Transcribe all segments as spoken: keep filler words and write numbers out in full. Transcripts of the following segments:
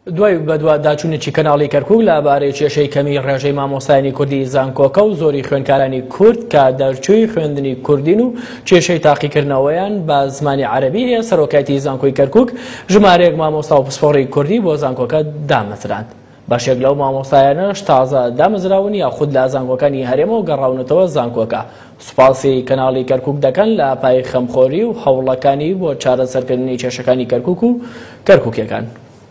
دوای بەدوا داچوونێکی کەناڵی کەرکووک لەبارەی کێشەی کەمی ڕێژەی مامۆستایانی کوردی زانکۆکە و زۆری خوێندکارانی کورد کە دەرچووی خوێندنی کوردین و کێشەی تاقیکردنەوەیان بە زمانی عەرەبی هەیە سەرۆکایەتی زانکۆی کەرکووک ژمارەیەک مامۆستا و پسپۆڕی کوردی بۆ زانکۆکە دامەزراند. بەشێک لەو مامۆستایانەش تازە دامەزراون یاخود لە زانکۆکانی هەرێمەوە گەڕاونەتەوە زانکۆکە. سوپاسی کەناڵی کەرکووک دەکەن لە پای خەمخۆری و هەوڵەکانی بۆ چارەسەرکردنی کێشەکانی کەرکووک و کەرکووکیەکان.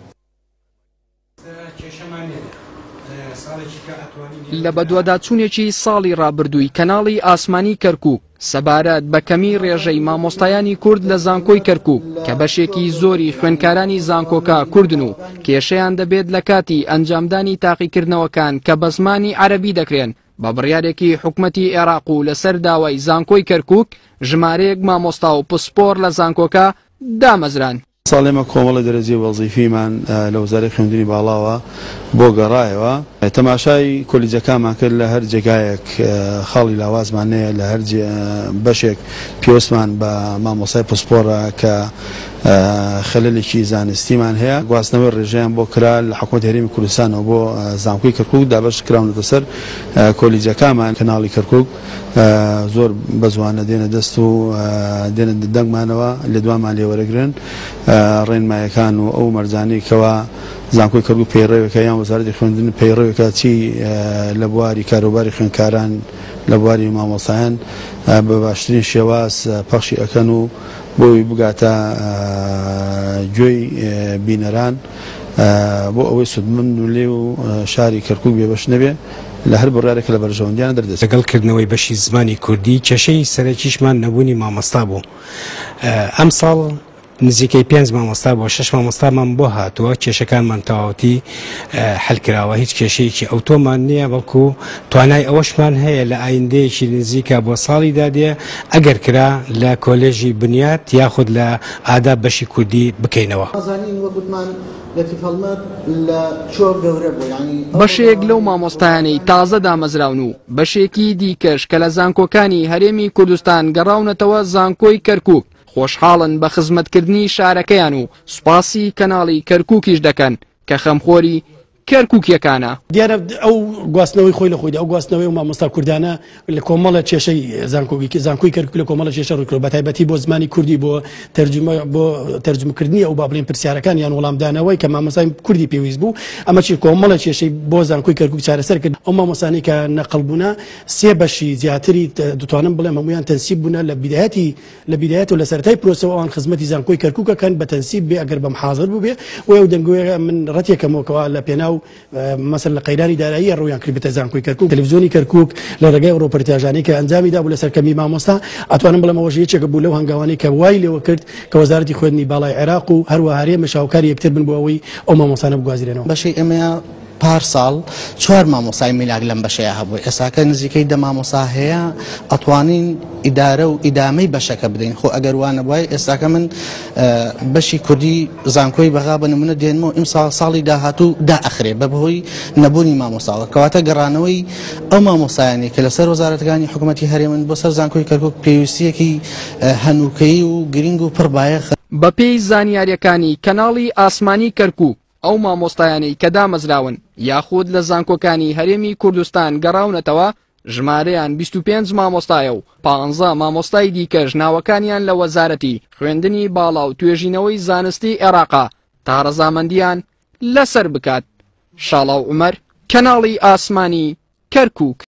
لە بەدواداچوونێکی ساڵی ڕابردووی کەناڵی ئاسمانی کەرکووک سەبارەت بە کەمی ڕێژەی مامۆستایانی کورد لە زانکۆی کەرکووک کە بەشێکی زۆری خوێندکارانی زانکۆکە کوردن و کێشەیان دەبێت لە کاتی ئەنجامدانی تاقیکردنەوەکان کە بە زمانی عەرەبی دەکرێن بە بڕیارێکی حکومەتی عێراق و لەسەر داوای زانکۆی کەرکووک ژمارەیەک مامۆستا و پسپۆڕ لە زانکۆکە دامەزران. ساڵێمە کۆمەڵە دەرەجی وەزیفیمان لە وەزارەتی خوێندنی باڵاوە بۆ گەڕایەوە تەماشای کۆلیجەکانمان کرد لە هەر جێگایەک خاڵی لاوازمانەیە لە هەر بەشێک پێوەستمان بە مامۆستای پسپۆڕە کە خەلەلێکی زانستیمان هەیە گواستنەوەی ڕێژەیان بۆ کرا لە حکومەتی هەرێمی کوردستانەوە بۆ زانکۆی کەرکووک دابەش کراونەتە سەر کۆلیجەکانمان کەناڵی کەرکووک زۆر بە جوانە دێنە دەست و دێنە دەنگمانەوە لە دوانمان لێوەرەگرن ڕێنمایەکان و ئەو مەرجانەی کەوا زانکۆی کەرکووک پەیڕەوێکە یان وەزارەتی خوێندن پەیڕەوێکە چی لە بواری کاروباری خوێندکاران لە بواری مامۆستایان بە باشترین شێواز پەخشی ئەکەن و بۆی بگاتە گوێی بینەران بۆ ئەوەی سودمەند و لێ و شاری کەرکووک بێبەش نەبێ لە هەر بڕارێکە لە بەرژەوەندیان دەردەچێت. لەگەڵکردنەوەی بەشی زمانی کوردی کێشەی سەرەکیشمان نەبوونی مامۆستا بوو. ئەم ساڵ نزیکەی پێنج مامۆستا بۆ شەش مامۆستامان بۆ هاتووە کێشەکانمان تەواوەتی حەلکراوە هیچ کێشەیەکی ئەوتۆمان نییە بەڵکو توانای ئەوەشمان هەیە لە ئایندەیەکی نزیکە بۆ ساڵی دادێ ئەگەر کرا لە کۆلێژی بنیات یاخود لە ئادا بەشی کوردی بکەینەوە. بەشێک لەو مامۆستایانەی تازە دامەزراون و بەشێکی دیکەش کە لە زانکۆکانی هەرێمی کوردستان گەڕاونەتەوە زانکۆی کەرکووک خۆشحاڵن بە خزمەتکردنی شارەکەیان و سوپاسی کەناڵی کەرکووکیش دەکەن کە خەمخۆری کەرکووکیەکانە. دیارە ئەو گواستنەوەی خۆی لە خۆیدا ئەو گواستنەوەی و مامۆستا کوردانە لە کۆمەڵە کێشەی زانکۆکی زانکۆی کەرکووک لە کۆمەڵە کێشە ڕوویکردووە بەتایبەتی بۆ زمانی کوردی بۆ تەرجمە بۆ تەرجمەکردنی ئەو با بڵێن پرسیارەکان یان وەڵامدانەوەی کە مامۆستای کوردی پێویست بوو ئەمە چی کۆمەڵە کێشەی بۆ زانکۆی کەرکووک چارەسەر کرد. ئەو مامۆستانی کە نەقڵبوونا سێ بەشی زیاتری دەتوانم بڵێم هەمویان تەنسیب بوونە لە بیدایەتی لە بیدایەت و لە سەرەتای پرۆسەوە ئەوان خزمەتی زانکۆی کەرکووکەکەن بە تەنسیب بێ ئەگەر بەم حاضر بوو بێ و ئەو دەنگۆیە من ڕەتێکەمەوەکەوە لە پێناو مثلا لە قەیرانی دارایی ڕویان کرد بە زانکۆی کەرکووک تەلەڤیزیۆنی کەرکووک لە ڕێگای ڕۆپەرتاژانەی کە ئەنجامی دا بوو لەسەر کەمی مامۆستا ئەتوانم بڵێم ئەوەش یەکێک بوو لەو هەنگاوانەی کە وای لێوە کرد کە وەزارەتی خوێندنی باڵای عێراق و هەروە هەرێمە شاوکاری یەکتر بن بۆ ئەوەی ئەو مامۆستانە بگوازرێنەوە. بەشەی ئەمە پار ساڵ چوار مامۆستای میلاک لەم بەشەیە هەبوو ئێستاکە نزیکەی دە مامۆستا هەیە ئەتوانین ئیدارە و ئیدامەی بەشەکە بدەین خۆ ئەگەر وانە وای ئێستاکە من بەشی کوردی زانکۆی بەغا بە نمونە دێنمەوە ئیمساڵ ساڵی داهاتوو دائەخرێ بە بەهۆی نەبوونی مامۆستاوە کەواتە گەڕانەوەی ئەو مامۆستایانی کە لەسەر وەزارەتەکانی حکوومەتی هەرێمن بۆ سەر زانکۆی کەرکووک پێویستیەکی هەنووکەیی و گرنگ و پڕبایەخ. بە پێی زانیاریەکانی کەناڵی ئاسمانی کەرکووک ئەو مامۆستایانەی کە دامەزراون یاخود لە زانکۆکانی هەرێمی کوردستان گەڕاونەتەوە ژمارەیان بیست و پێنج مامۆستایە و پانزە مامۆستای دیکەش ناوەکانیان لە وەزارەتی خوێندنی باڵا و توێژینەوەی زانستی عێراقا تا ڕەزامەندیان لەسەر بکات. شاڵاو عومەر، کەناڵی ئاسمانی کەرکووک.